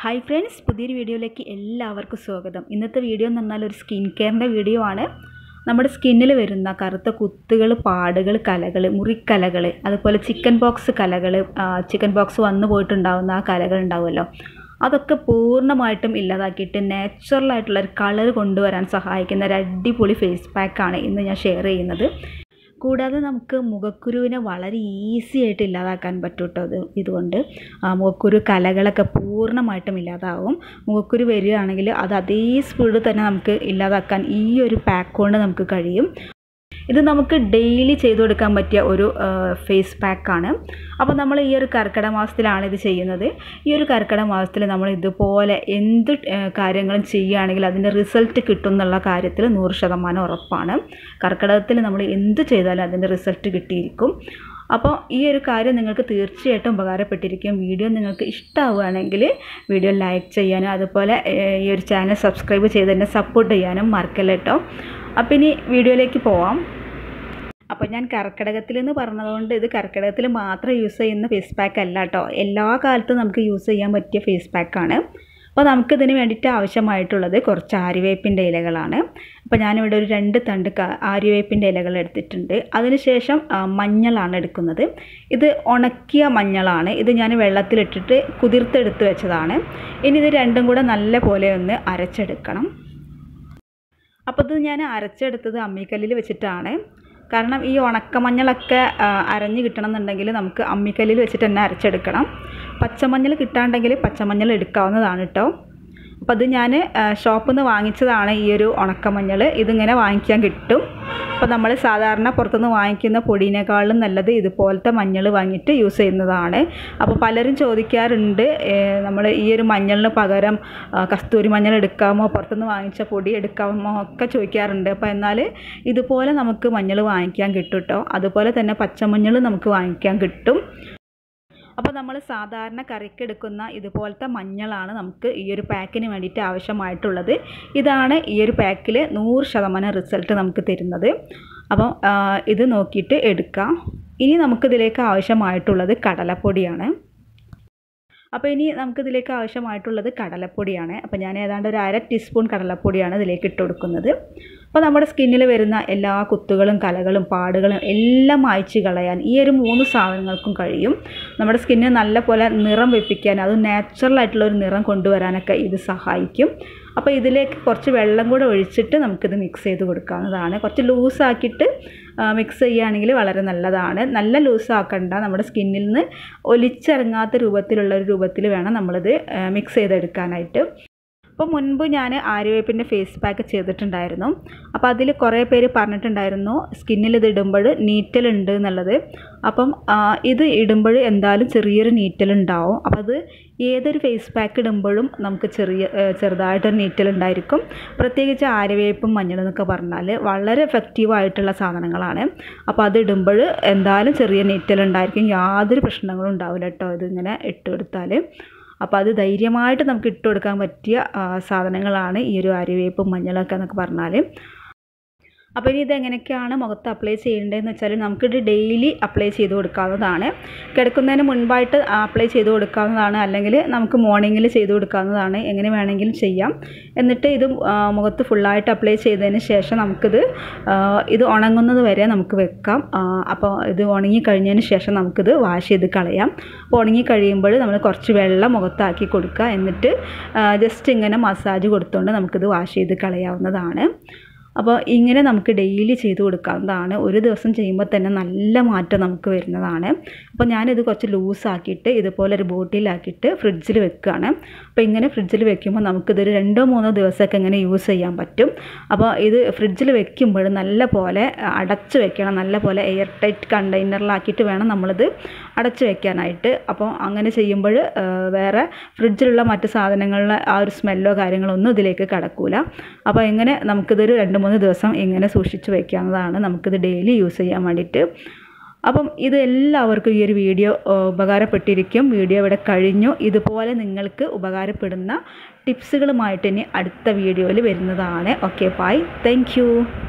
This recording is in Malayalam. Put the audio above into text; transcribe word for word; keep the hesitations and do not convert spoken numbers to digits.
ഹായ് ഫ്രണ്ട്സ്, പുതിയൊരു വീഡിയോയിലേക്ക് എല്ലാവർക്കും സ്വാഗതം. ഇന്നത്തെ വീഡിയോ എന്ന് പറഞ്ഞാൽ ഒരു സ്കിൻ കെയറിൻ്റെ വീഡിയോ ആണ്. നമ്മുടെ സ്കിന്നിൽ വരുന്ന കറുത്ത കുത്തുകൾ, പാടുകൾ, കലകൾ, മുറിക്കലകൾ, അതുപോലെ ചിക്കൻ ബോക്സ് കലകൾ, ചിക്കൻ ബോക്സ് വന്നു പോയിട്ടുണ്ടാകുന്ന ആ കലകൾ ഉണ്ടാവുമല്ലോ, അതൊക്കെ പൂർണ്ണമായിട്ടും ഇല്ലാതാക്കിയിട്ട് നാച്ചുറലായിട്ടുള്ളൊരു കളർ കൊണ്ടുവരാൻ സഹായിക്കുന്ന ഒരു അടിപൊളി ഫേസ് പാക്കാണ് ഇന്ന് ഞാൻ ഷെയർ ചെയ്യുന്നത്. കൂടാതെ നമുക്ക് മുഖക്കുരുവിനെ വളരെ ഈസി ആയിട്ട് ഇല്ലാതാക്കാൻ പറ്റും കേട്ടോ. അത് ഇതുകൊണ്ട് മുഖക്കുരു കലകളൊക്കെ പൂർണ്ണമായിട്ടും ഇല്ലാതാവും. മുഖക്കുരു വരികയാണെങ്കിൽ അത് അതേ സ്പീഡിൽ തന്നെ നമുക്ക് ഇല്ലാതാക്കാൻ ഈ ഒരു പാക്ക് കൊണ്ട് നമുക്ക് കഴിയും. ഇത് നമുക്ക് ഡെയിലി ചെയ്തു കൊടുക്കാൻ പറ്റിയ ഒരു ഫേസ് പാക്കാണ്. അപ്പോൾ നമ്മൾ ഈ ഒരു കർക്കിടക മാസത്തിലാണ് ഇത് ചെയ്യുന്നത്. ഈ ഒരു കർക്കിടക മാസത്തിൽ നമ്മൾ ഇതുപോലെ എന്ത് കാര്യങ്ങളും ചെയ്യുകയാണെങ്കിൽ അതിൻ്റെ റിസൾട്ട് കിട്ടും എന്നുള്ള കാര്യത്തിൽ നൂറ് ശതമാനം ഉറപ്പാണ്. കർക്കിടകത്തിൽ നമ്മൾ എന്ത് ചെയ്താലും അതിൻ്റെ റിസൾട്ട് കിട്ടിയിരിക്കും. അപ്പോൾ ഈ ഒരു കാര്യം നിങ്ങൾക്ക് തീർച്ചയായിട്ടും ഉപകാരപ്പെട്ടിരിക്കും. വീഡിയോ നിങ്ങൾക്ക് ഇഷ്ടമാവുകയാണെങ്കിൽ വീഡിയോ ലൈക്ക് ചെയ്യാനും അതുപോലെ ഈ ഒരു ചാനൽ സബ്സ്ക്രൈബ് ചെയ്ത് തന്നെ സപ്പോർട്ട് ചെയ്യാനും മറക്കല്ല കേട്ടോ. അപ്പോൾ ഇനി വീഡിയോയിലേക്ക് പോവാം. അപ്പോൾ ഞാൻ കർക്കിടകത്തിൽ എന്ന് പറഞ്ഞതുകൊണ്ട് ഇത് കർക്കിടകത്തിൽ മാത്രം യൂസ് ചെയ്യുന്ന ഫേസ് പാക്ക് അല്ല കേട്ടോ. എല്ലാ കാലത്തും നമുക്ക് യൂസ് ചെയ്യാൻ പറ്റിയ ഫേസ് പാക്കാണ്. അപ്പോൾ നമുക്കിതിന് വേണ്ടിയിട്ട് ആവശ്യമായിട്ടുള്ളത് കുറച്ച് ആര്യവേപ്പിൻ്റെ ഇലകളാണ്. അപ്പോൾ ഞാനിവിടെ ഒരു രണ്ട് തണ്ട് ആര്യവേപ്പിൻ്റെ ഇലകൾ എടുത്തിട്ടുണ്ട്. അതിനുശേഷം മഞ്ഞളാണ് എടുക്കുന്നത്. ഇത് ഉണക്കിയ മഞ്ഞളാണ്. ഇത് ഞാൻ വെള്ളത്തിലിട്ടിട്ട് കുതിർത്തെടുത്ത് വെച്ചതാണ്. ഇനി ഇത് രണ്ടും കൂടെ നല്ല പോലെ ഒന്ന് അരച്ചെടുക്കണം. അപ്പോൾ ഇത് ഞാൻ അരച്ചെടുത്തത് അമ്മിക്കല്ലിൽ വെച്ചിട്ടാണ്. കാരണം ഈ ഉണക്കമഞ്ഞളൊക്കെ അരഞ്ഞ് കിട്ടണം എന്നുണ്ടെങ്കിൽ നമുക്ക് അമ്മിക്കല്ലിൽ വെച്ചിട്ട് തന്നെ അരച്ചെടുക്കണം. പച്ചമഞ്ഞൾ കിട്ടാണ്ടെങ്കിൽ പച്ചമഞ്ഞൾ എടുക്കാവുന്നതാണ് കേട്ടോ. അപ്പോൾ അത് ഞാൻ ഷോപ്പിൽ നിന്ന് വാങ്ങിച്ചതാണ് ഈ ഒരു ഉണക്കമഞ്ഞൾ. ഇതിങ്ങനെ വാങ്ങിക്കാൻ കിട്ടും. അപ്പോൾ നമ്മൾ സാധാരണ പുറത്തുനിന്ന് വാങ്ങിക്കുന്ന പൊടിയേക്കാളും നല്ലത് ഇതുപോലത്തെ മഞ്ഞൾ വാങ്ങിയിട്ട് യൂസ് ചെയ്യുന്നതാണ്. അപ്പോൾ പലരും ചോദിക്കാറുണ്ട്, നമ്മൾ ഈ ഒരു മഞ്ഞളിന് പകരം കസ്തൂരി മഞ്ഞൾ എടുക്കാമോ, പുറത്തുനിന്ന് വാങ്ങിച്ച പൊടി എടുക്കാമോ ഒക്കെ ചോദിക്കാറുണ്ട്. അപ്പോൾ എന്നാൽ ഇതുപോലെ നമുക്ക് മഞ്ഞൾ വാങ്ങിക്കാൻ കിട്ടും കേട്ടോ. അതുപോലെ തന്നെ പച്ചമഞ്ഞൾ നമുക്ക് വാങ്ങിക്കാൻ കിട്ടും. അപ്പോൾ നമ്മൾ സാധാരണ കറിക്ക് എടുക്കുന്ന ഇതുപോലത്തെ മഞ്ഞളാണ് നമുക്ക് ഈ ഒരു പാക്കിന് വേണ്ടിയിട്ട് ആവശ്യമായിട്ടുള്ളത്. ഇതാണ് ഈ ഒരു പാക്കിൽ നൂറ് ശതമാനം റിസൾട്ട് നമുക്ക് തരുന്നത്. അപ്പം ഇത് നോക്കിയിട്ട് എടുക്കാം. ഇനി നമുക്കിതിലേക്ക് ആവശ്യമായിട്ടുള്ളത് കടലപ്പൊടിയാണ്. അപ്പോൾ ഇനി നമുക്കിതിലേക്ക് ആവശ്യമായിട്ടുള്ളത് കടലപ്പൊടിയാണ്. അപ്പോൾ ഞാൻ ഏതാണ്ട് ഒരു അര ടീസ്പൂൺ കടലപ്പൊടിയാണ് ഇതിലേക്ക് ഇട്ട് കൊടുക്കുന്നത്. അപ്പോൾ നമ്മുടെ സ്കിന്നിൽ വരുന്ന എല്ലാ കുത്തുകളും കലകളും പാടുകളും എല്ലാം മായ്ച്ച് കളയാൻ ഈ ഒരു മൂന്ന് സാധനങ്ങൾക്കും കഴിയും. നമ്മുടെ സ്കിന്നിന് നല്ല പോലെ നിറം വെപ്പിക്കാൻ, അത് നാച്ചുറലായിട്ടുള്ള ഒരു നിറം കൊണ്ടുവരാനൊക്കെ ഇത് സഹായിക്കും. അപ്പോൾ ഇതിലേക്ക് കുറച്ച് വെള്ളം കൂടെ ഒഴിച്ചിട്ട് നമുക്കിത് മിക്സ് ചെയ്ത് കൊടുക്കാവുന്നതാണ്. കുറച്ച് ലൂസാക്കിയിട്ട് മിക്സ് ചെയ്യുകയാണെങ്കിൽ വളരെ നല്ലതാണ്. നല്ല ലൂസാക്കണ്ട, നമ്മുടെ സ്കിന്നിൽ നിന്ന് ഒലിച്ചിറങ്ങാത്ത രൂപത്തിലുള്ള ഒരു രൂപത്തിൽ വേണം നമ്മളിത് മിക്സ് ചെയ്തെടുക്കാനായിട്ട്. അപ്പോൾ മുൻപ് ഞാൻ ആര്യവേപ്പിൻ്റെ ഫേസ് പാക്ക് ചെയ്തിട്ടുണ്ടായിരുന്നു. അപ്പോൾ അതിൽ കുറേ പേര് പറഞ്ഞിട്ടുണ്ടായിരുന്നു സ്കിന്നിൽ ഇത് ഇടുമ്പോൾ നീറ്റലുണ്ട് എന്നുള്ളത്. അപ്പം ഇത് ഇടുമ്പോൾ എന്തായാലും ചെറിയൊരു നീറ്റലുണ്ടാവും. അപ്പോൾ അത് ഏതൊരു ഫേസ് പാക്ക് ഇടുമ്പോഴും നമുക്ക് ചെറിയ ചെറുതായിട്ടൊരു നീറ്റലുണ്ടായിരിക്കും. പ്രത്യേകിച്ച് ആര്യവേപ്പും മഞ്ഞളും എന്നൊക്കെ പറഞ്ഞാൽ വളരെ എഫക്റ്റീവായിട്ടുള്ള സാധനങ്ങളാണ്. അപ്പോൾ അത് ഇടുമ്പോൾ എന്തായാലും ചെറിയ നീറ്റലുണ്ടായിരിക്കും. യാതൊരു പ്രശ്നങ്ങളും ഉണ്ടാവില്ല കേട്ടോ ഇതിങ്ങനെ ഇട്ട് കൊടുത്താൽ. അപ്പോൾ അത് ധൈര്യമായിട്ട് നമുക്ക് ഇട്ട് കൊടുക്കാൻ പറ്റിയ സാധനങ്ങളാണ് ഈ ഒരു ആര്യവേപ്പും മഞ്ഞളൊക്കെ എന്നൊക്കെ പറഞ്ഞാൽ. അപ്പോൾ ഇനി ഇതെങ്ങനെയൊക്കെയാണ് മുഖത്ത് അപ്ലൈ ചെയ്യേണ്ടതെന്ന് വെച്ചാൽ നമുക്കിത് ഡെയിലി അപ്ലൈ ചെയ്ത് കൊടുക്കാവുന്നതാണ്. കിടക്കുന്നതിന് മുൻപായിട്ട് അപ്ലൈ ചെയ്ത് കൊടുക്കാവുന്നതാണ്, അല്ലെങ്കിൽ നമുക്ക് മോർണിംഗിൽ ചെയ്ത് കൊടുക്കാവുന്നതാണ്. എങ്ങനെ വേണമെങ്കിലും ചെയ്യാം. എന്നിട്ട് ഇത് മുഖത്ത് ഫുള്ളായിട്ട് അപ്ലൈ ചെയ്തതിന് ശേഷം നമുക്കിത് ഇത് ഉണങ്ങുന്നത് വരെ നമുക്ക് വെക്കാം. അപ്പോൾ ഇത് ഉണങ്ങി കഴിഞ്ഞതിന് ശേഷം നമുക്കിത് വാഷ് ചെയ്ത് കളയാം. അപ്പോൾ ഉണങ്ങി കഴിയുമ്പോൾ നമ്മൾ കുറച്ച് വെള്ളം മുഖത്താക്കി കൊടുക്കുക. എന്നിട്ട് ജസ്റ്റ് ഇങ്ങനെ മസാജ് കൊടുത്തുകൊണ്ട് നമുക്കിത് വാഷ് ചെയ്ത് കളയാവുന്നതാണ്. അപ്പോൾ ഇങ്ങനെ നമുക്ക് ഡെയിലി ചെയ്ത് കൊടുക്കാവുന്നതാണ്. ഒരു ദിവസം ചെയ്യുമ്പോൾ തന്നെ നല്ല മാറ്റം നമുക്ക് വരുന്നതാണ്. അപ്പോൾ ഞാനിത് കുറച്ച് ലൂസാക്കിയിട്ട് ഇതുപോലെ ഒരു ബോട്ടിലാക്കിയിട്ട് ഫ്രിഡ്ജിൽ വെക്കുകയാണ്. അപ്പോൾ ഇങ്ങനെ ഫ്രിഡ്ജിൽ വെക്കുമ്പോൾ നമുക്കിതൊരു രണ്ടോ മൂന്നോ ദിവസമൊക്കെ ഇങ്ങനെ യൂസ് ചെയ്യാൻ പറ്റും. അപ്പോൾ ഇത് ഫ്രിഡ്ജിൽ വെക്കുമ്പോൾ നല്ല പോലെ അടച്ച് വെക്കണം. നല്ല പോലെ എയർ ടൈറ്റ് കണ്ടെയ്നറിലാക്കിയിട്ട് വേണം നമ്മളിത് അടച്ച് വെക്കാനായിട്ട്. അപ്പോൾ അങ്ങനെ ചെയ്യുമ്പോൾ വേറെ ഫ്രിഡ്ജിലുള്ള മറ്റ് സാധനങ്ങളിലെ ആ ഒരു സ്മെല്ലോ കാര്യങ്ങളോ ഒന്നും ഇതിലേക്ക് കടക്കൂല. അപ്പോൾ ഇങ്ങനെ നമുക്കിതൊരു രണ്ട് മൂന്ന് ദിവസം ഇങ്ങനെ സൂക്ഷിച്ച് വയ്ക്കാവുന്നതാണ്. നമുക്കിത് ഡെയിലി യൂസ് ചെയ്യാൻ വേണ്ടിയിട്ട്. അപ്പം ഇത് എല്ലാവർക്കും ഈ ഒരു വീഡിയോ ഉപകാരപ്പെട്ടിരിക്കും. വീഡിയോ ഇവിടെ കഴിഞ്ഞു. ഇതുപോലെ നിങ്ങൾക്ക് ഉപകാരപ്പെടുന്ന ടിപ്സുകളുമായിട്ട് ഇനി അടുത്ത വീഡിയോയിൽ വരുന്നതാണ്. Okay, bye, thank U.